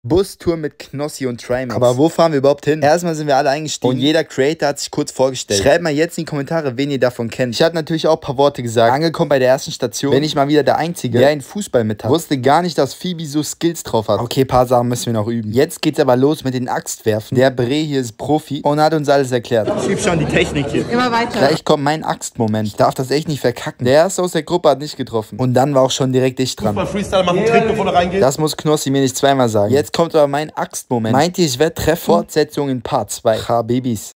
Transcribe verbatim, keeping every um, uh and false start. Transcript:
Bustour mit Knossi und Trimax. Aber wo fahren wir überhaupt hin? Erstmal sind wir alle eingestiegen Und jeder Creator hat sich kurz vorgestellt. Schreibt mal jetzt in die Kommentare, wen ihr davon kennt. Ich hatte natürlich auch ein paar Worte gesagt. Angekommen bei der ersten Station, Bin ich mal wieder der Einzige, der einen Fußball mit hat. Wusste gar nicht, dass Phoebe so Skills drauf hat. Okay, paar Sachen müssen wir noch üben. Jetzt geht's aber los mit den Axtwerfen. Der Bre hier ist Profi und hat uns alles erklärt. Ich übe schon die Technik hier. Immer weiter. Gleich kommt mein Axtmoment. Ich darf das echt nicht verkacken. Der erste aus der Gruppe hat nicht getroffen. Und dann war auch schon direkt ich dran. Fußball Freestyle machen, Trick, bevor du reingehst. Das muss Knossi mir nicht zweimal sagen. Jetzt kommt aber mein Axtmoment. Meint ihr, ich werde treffen? Fortsetzung in Part zwei. Ha, Babys.